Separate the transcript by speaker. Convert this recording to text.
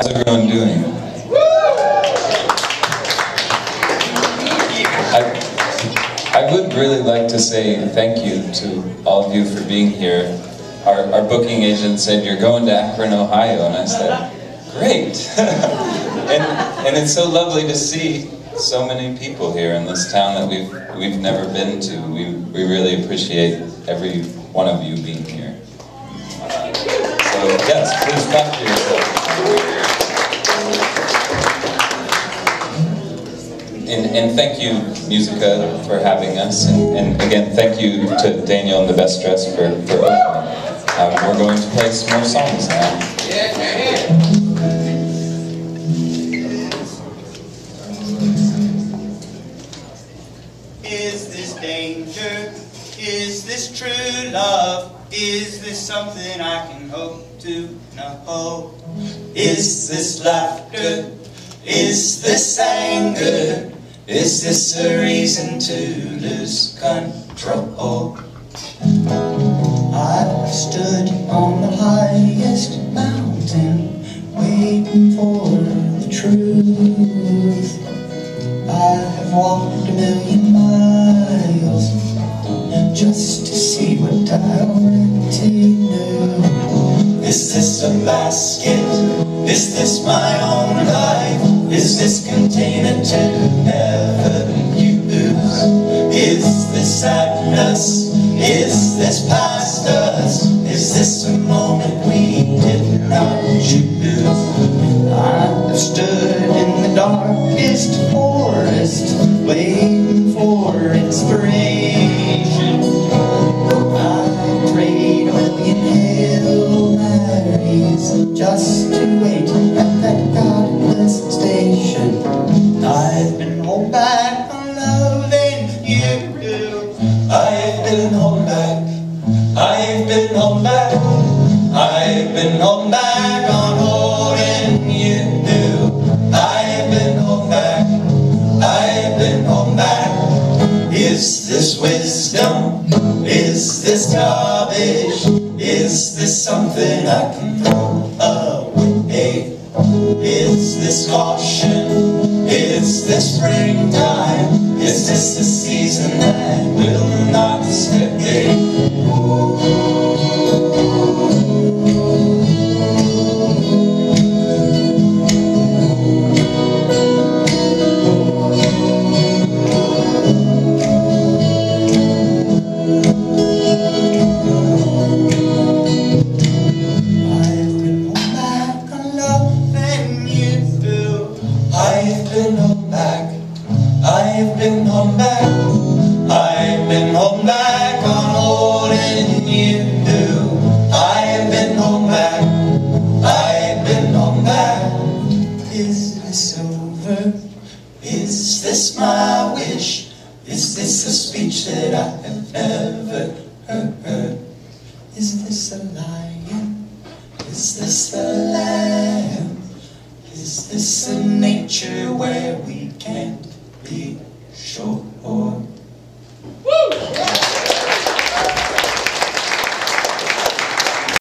Speaker 1: How's everyone doing? I would really like to say thank you to all of you for being here. Our booking agent said, "You're going to Akron, Ohio," and I said, "Great!" and it's so lovely to see so many people here in this town that we've never been to. We really appreciate every one of you being here. So yes, please clap for yourself. And thank you, Musica, for having us. And again, thank you to Daniel and the Best Dress for opening. We're going to play some more songs now.
Speaker 2: Is this danger? Is this true love? Is this something I can hope to know? Is this laughter? Is this anger? Is this a reason to lose control? I stood on the highest mountain, waiting for the truth. I have walked 1,000,000 miles just to see what I already knew. Is this a basket? Is this my own life? Is this container to never use? Is this sadness? Is this past us? Is this a moment we did not choose? I stood in the darkest forest, waiting for inspiration. I prayed 1,000,000 Hail Marys just to wait at that godless station. I've been held back on loving you. I've been held back. I've been held back. I've been held back on holding you. I've been held back. I've been held back. Is this wisdom? Is this garbage? Is this something I can throw away? Is this caution? Is this springtime? Is this a season that will not stay? I've been held back. I've been held back on holding you. I've been held back. I've been held back. Is this over? Is this my wish? Is this a speech that I have never heard? Is this a lion? Is this a lamb? Is this a nature where we can't be sure?